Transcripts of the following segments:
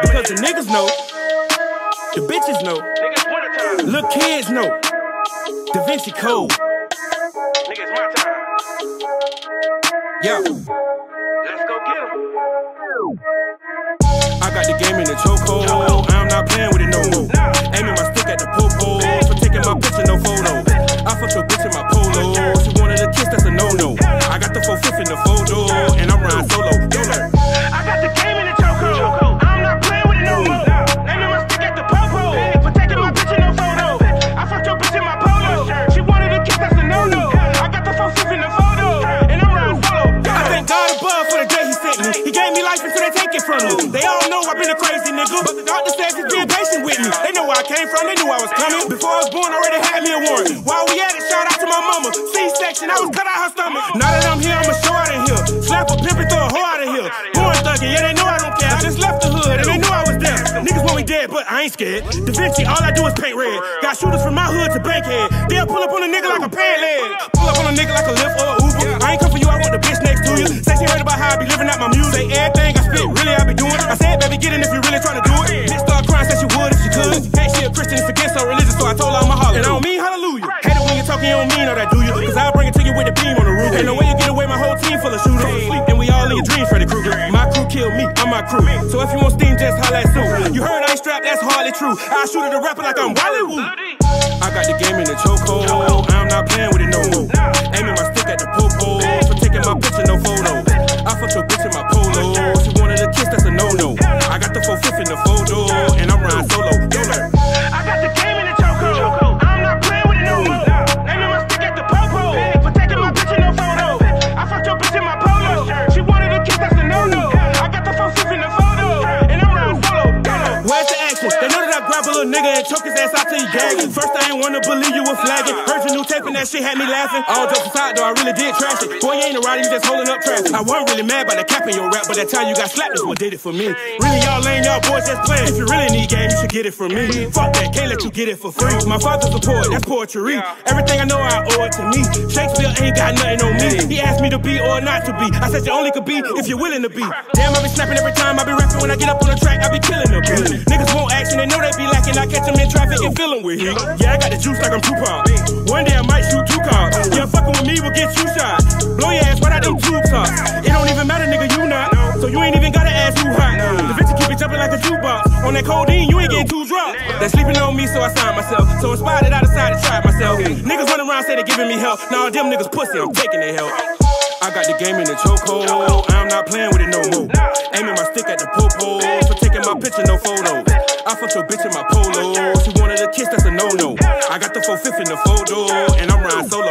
Because the niggas know, the bitches know, little kids know, Da Vinci Code. Nigga, it's my time. Yeah. Let's go get him. I got the game in the chokehold. I'm not playing with it no more. Aiming my stick at the popo for taking my picture, no photos. I fucked your bitch in my polo. She wanted a kiss, that's a no-no. I got the 4/5 in the photo, and I'm riding solo. I got the game in the chokehold. I'm not playing with it no more. Aiming my stick at the popo for taking my picture, no photos. I fucked your bitch in my polo. She wanted a kiss, that's a no-no. I got the 4/5 in the photo, and I'm riding solo. I thank God above for the day he sent me. He gave me life until they take it from me. They all know I've been a crazy nigga, but the doctor says he's being patient with me. They know where I came from, they knew I was coming. Before I was born, already had me a warrant. While we at it, shout out to my mama. C-section, I was cut out her stomach. Now that I'm here, I'ma show out of here. Slap a pimp and throw a hoe out of here. Born thuggin', yeah, they know I don't care. I just left the hood and they knew I was there. Niggas want me dead, but I ain't scared. Da Vinci, all I do is paint red. Got shooters from my hood to Bankhead. They'll pull up on a nigga like a pant leg. Pull up on a nigga like a Lyft or a Uber. I ain't come for you, I want the bitch next to you. Say she heard about how I be living out my music. Everything I spit, really I be doing. I said, baby, get in if you really tryna do it. Bitch start crying, said she would if she could. Hey, she a Christian, it's against her religion, so I told her I'ma holler. And I don't mean hallelujah. Hate it when you're talking, you don't mean all that, do you? Cause I'll bring it to you with a beam on the roof. Ain't no way you get away, my whole team full of shooters. Sleep, and we all in your dreams, Freddy Krueger. My crew killed me, I'm my crew. So if you want steam, just holla at Sue. You heard I ain't strapped, that's hardly true. I shoot at a rapper like I'm Hollywood. I got the game in the chokehold. I'm not playing with it no more. Aiming my stick at the popo for taking my picture, no photos. I fucked your bitch in my polo. She wanted a kiss, that's a no-no. I got the 4/5 in the photo, and I'm riding solo. I got the game in the chokehold. I'm not playing with it no more. Aiming my stick at the popo for taking my picture, no photos. I fucked your bitch in my polo. She wanted a kiss, that's a no-no. I got the 4/5 in the photo, and I'm riding solo. Where's the action? They know that I grab a little nigga and choke his ass out till he gagging. First I ain't wanna believe you were flagging. Heard your new tape and that shit had me laughing. All jokes aside though, I really did trash it. Boy, you ain't a rider, you just holding up traffic. I wasn't really mad by the cap in your rap, but that time you got slapped is what did it for me. Really y'all lame, y'all boys just playing. If you really need game, you should get it from me. Fuck that, can't let you get it for free. My father's a poet, that's poetry. Everything I know I owe it to me. Shakespeare ain't got nothing on me. He asked me to be or not to be. I said you only could be if you're willing to be. Damn, I be snapping every time I be rapping. When I get up on the track, I be killing them. Niggas want action, they know they be lacking. I catch them in traffic and fill them with heat. Yeah, I got the juice like I'm Tupac. One day I might shoot 2 cars. Yeah, fucking with me will get you shot. Blow your ass right out them tube tops. It don't even matter, nigga, you not. So you ain't even gotta ask who hot. The bitch keep it jumping like a jukebox. On that codeine, you ain't getting 2 drops. They sleeping on me, so I signed myself. So inspired that I decided to try it myself. Niggas running around say they giving me help. Nah, them niggas pussy, I'm taking their help. I got the game in the chokehold. I'm not playing with it no more. Aiming my stick at the popo for taking my picture, no photos. I fucked your bitch in my polo. She wanted a kiss, that's a no-no. I got the 4/5 in the photo, and I'm riding solo.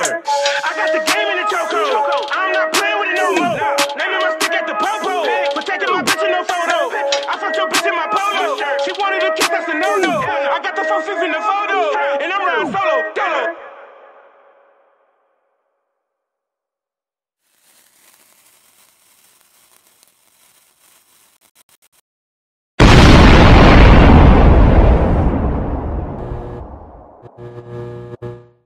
I got the game in the chokehold. I'm not playing with it no more. Naming my stick at the popo for taking my picture, no photos. I fucked your bitch in my polo. She wanted a kiss, that's a no-no. I got the 4/5 in the photo, and I'm riding solo.